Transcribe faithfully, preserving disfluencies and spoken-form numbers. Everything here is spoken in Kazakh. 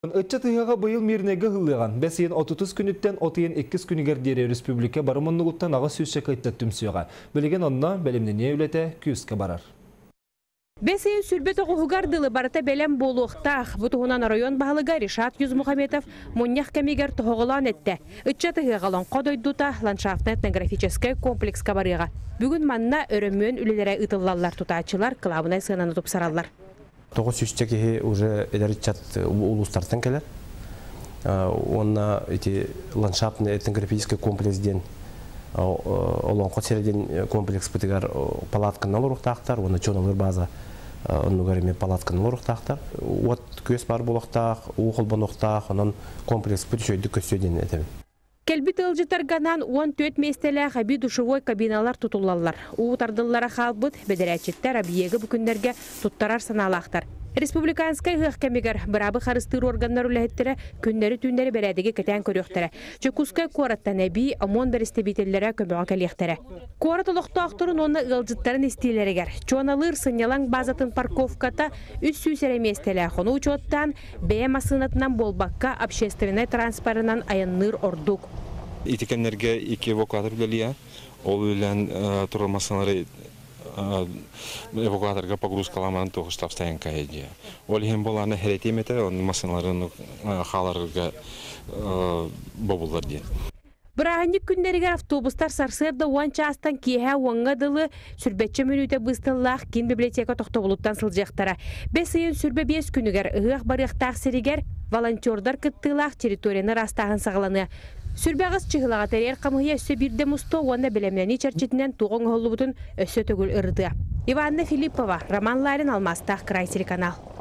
Өтчі тыйға бұйыл мирнеге ғылыған. Бәсейін отыз күніттен отыйын еккіз күнігер дері республика барымыннығыттан аға сөзші қайттат түмсіға. Білеген онна бәлемнене өлеті күйіске барар. Бәсейін сүрбет оғығардылы барыта бәлем болуқтақ. Бұтығынан район бағылыға Ришат Юзмухаметов мұнияқ кәмегер тұғылан әтті. Үтчаты ғалан қодойдута ландшафтны этнографический комплекс кабарыға. Бүгін манна өріммен үлелері ұтылалар тұтачылар қылабынай сығынан ұтып саралар. Тоғыз үштекі уже әдәрітчат ұлыстартын кәлер. Онна ландшафтны этнографический комплекс ден олон қотсерден комплекс бұтығар палатканы олырықтақтар, оны чоналыр база онугарыме палатканы олырықтақтар. От көз бар болықтақ, уғыл бұнықтақ, онын комплекс бұтышөйді көсөйден әтемін. Кәлбит ылжытарганан он төрт местелі ғаби душевой кабиналар тұтулалар. Уғытардыллара қалбыт бәдірәчеттер абиегі бүкіндерге тұттарар саналақтар. Республиканскай ғық кәмегер бірабы қарыстыр органдар үләхеттері күндері түндері бәрәдегі кәтән көріқтері. Чекускай қораттан әбі амон бәрістебетелері көміға кәлектері. Қорат ұлықты ақтырын оны ылжыттарын істейлерігер. Чоналыр сынялан базатын парковката үс сүйсері местелі қону учоттан бәйім асынатынан болбаққа общественный транспарынан аянныр ордук. Итикенлерге iki эвакуатор білелия. Ол үлән тұрылмасынлары эвакуаторга погрузкаламан тоғыштап стайын кайдия. Ол хем боланы херетемете, он масынларын халарга бобулар ден. Бірағынник күндерігер автобустар сарсырды уан частан кейхә уанға дылы сүрбетчі мүніті бұстыллақ кен библиотека тоқты болуттан сылжақтара. Бес үйін сүрбе бес күнігер ұғық барықтақ серігер волонтердар кыттылақ территорияны растағын сағыланы. Сүрбәғыз чығылаға тәрер қамығия өсі бірде мұсто уанна білемләні чәрчетінен туғын ғылы бұтын өсі төгіл ұрды. Иванна Филиппова, Роман Ларин, Алмастақ, Край телеканал.